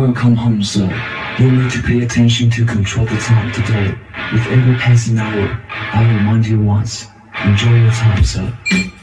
Welcome home, sir. You need to pay attention to control the time today. With every passing hour, I remind you once. Enjoy your time, sir.